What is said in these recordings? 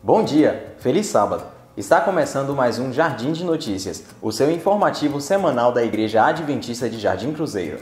Bom dia, feliz sábado! Está começando mais um Jardim de Notícias, o seu informativo semanal da Igreja Adventista de Jardim Cruzeiro.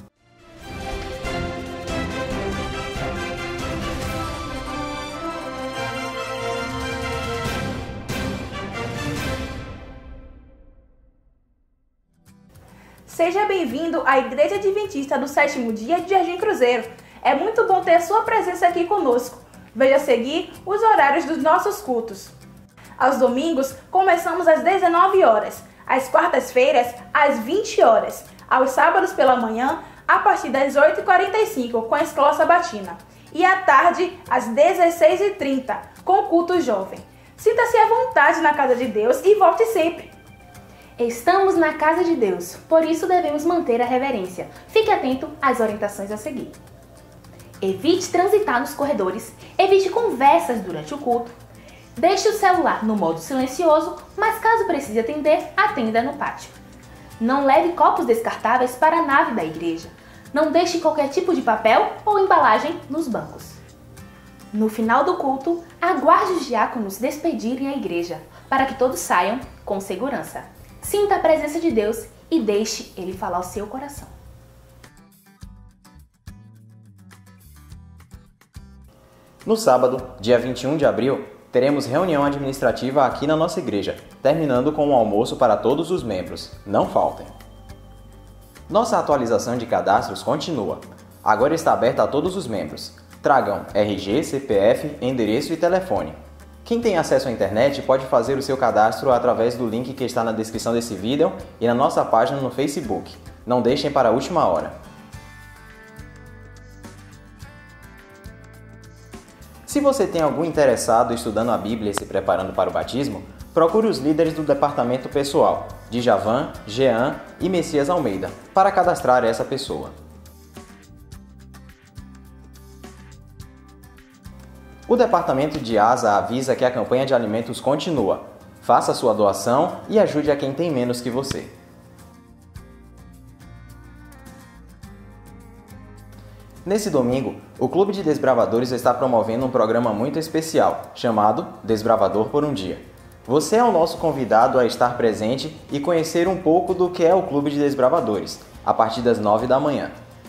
Seja bem-vindo à Igreja Adventista do Sétimo Dia de Jardim Cruzeiro. É muito bom ter sua presença aqui conosco. Veja a seguir os horários dos nossos cultos. Aos domingos, começamos às 19 horas, às quartas-feiras, às 20 horas, aos sábados pela manhã, a partir das 8h45, com a Escola Sabatina, e à tarde, às 16h30, com o culto jovem. Sinta-se à vontade na casa de Deus e volte sempre. Estamos na casa de Deus, por isso devemos manter a reverência. Fique atento às orientações a seguir. Evite transitar nos corredores, evite conversas durante o culto, deixe o celular no modo silencioso, mas caso precise atender, atenda no pátio. Não leve copos descartáveis para a nave da igreja. Não deixe qualquer tipo de papel ou embalagem nos bancos. No final do culto, aguarde os diáconos despedirem a igreja, para que todos saiam com segurança. Sinta a presença de Deus e deixe Ele falar ao seu coração. No sábado, dia 21 de abril, teremos reunião administrativa aqui na nossa igreja, terminando com um almoço para todos os membros. Não faltem! Nossa atualização de cadastros continua. Agora está aberta a todos os membros. Tragam RG, CPF, endereço e telefone. Quem tem acesso à internet pode fazer o seu cadastro através do link que está na descrição desse vídeo e na nossa página no Facebook. Não deixem para a última hora. Se você tem algum interessado estudando a Bíblia e se preparando para o batismo, procure os líderes do departamento pessoal, Djavan, Jean e Messias Almeida, para cadastrar essa pessoa. O departamento de ASA avisa que a campanha de alimentos continua. Faça sua doação e ajude a quem tem menos que você. Nesse domingo, o Clube de Desbravadores está promovendo um programa muito especial, chamado Desbravador por um Dia. Você é o nosso convidado a estar presente e conhecer um pouco do que é o Clube de Desbravadores, a partir das 9 da manhã.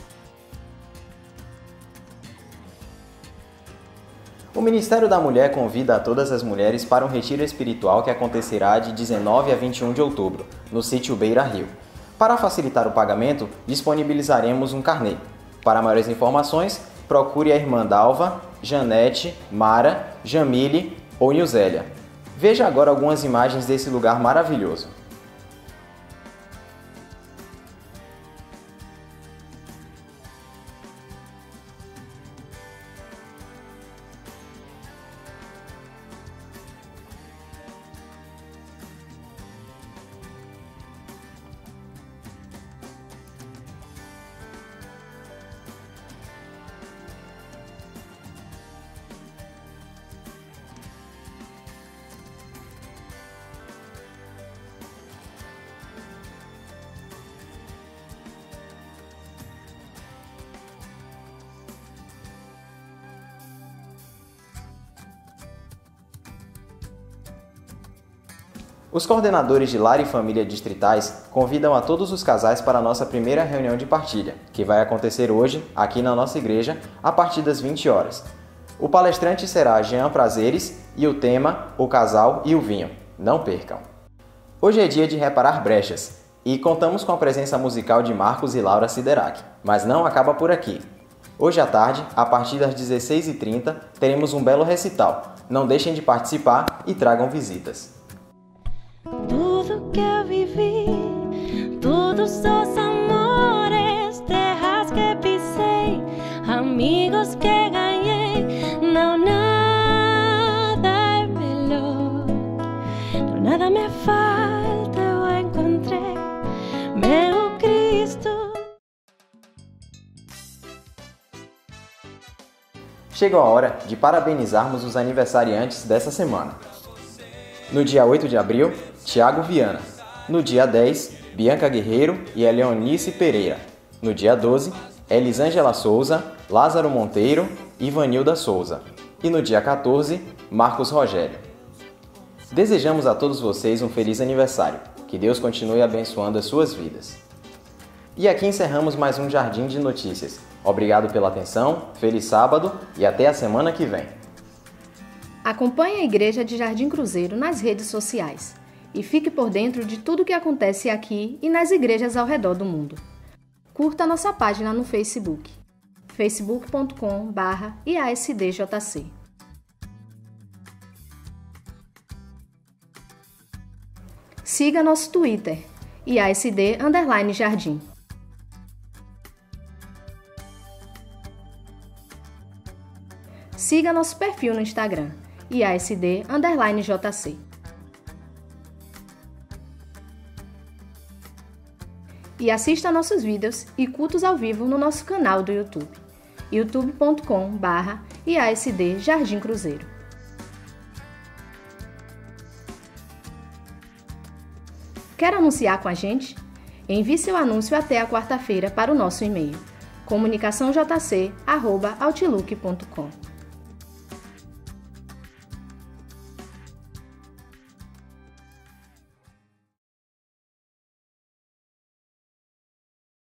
O Ministério da Mulher convida a todas as mulheres para um retiro espiritual que acontecerá de 19 a 21 de outubro, no sítio Beira Rio. Para facilitar o pagamento, disponibilizaremos um carnê. Para maiores informações, procure a irmã Dalva, Janete, Mara, Jamile ou Nilzélia. Veja agora algumas imagens desse lugar maravilhoso. Os coordenadores de Lar e Família distritais convidam a todos os casais para a nossa primeira reunião de partilha, que vai acontecer hoje, aqui na nossa igreja, a partir das 20 horas. O palestrante será Jean Prazeres e o tema O Casal e o Vinho. Não percam! Hoje é dia de reparar brechas e contamos com a presença musical de Marcos e Laura Siderac, mas não acaba por aqui. Hoje à tarde, a partir das 16h30, teremos um belo recital. Não deixem de participar e tragam visitas. Tudo que eu vivi, todos os amores, terras que pisei, amigos que ganhei, não nada é melhor, não nada me falta, eu encontrei meu Cristo. Chegou a hora de parabenizarmos os aniversariantes dessa semana. No dia 8 de abril, Tiago Viana. No dia 10, Bianca Guerreiro e Eleonice Pereira. No dia 12, Elisângela Souza, Lázaro Monteiro e Vanilda Souza. E no dia 14, Marcos Rogério. Desejamos a todos vocês um feliz aniversário. Que Deus continue abençoando as suas vidas. E aqui encerramos mais um Jardim de Notícias. Obrigado pela atenção, feliz sábado e até a semana que vem. Acompanhe a Igreja de Jardim Cruzeiro nas redes sociais e fique por dentro de tudo o que acontece aqui e nas igrejas ao redor do mundo. Curta nossa página no Facebook, facebook.com/IASDJC. Siga nosso Twitter, IASD_Jardim. Siga nosso perfil no Instagram, IASD_JC. E assista nossos vídeos e cultos ao vivo no nosso canal do YouTube, youtube.com/IASD Jardim Cruzeiro. Quer anunciar com a gente? Envie seu anúncio até a quarta-feira para o nosso e-mail comunicaçãojc@outlook.com.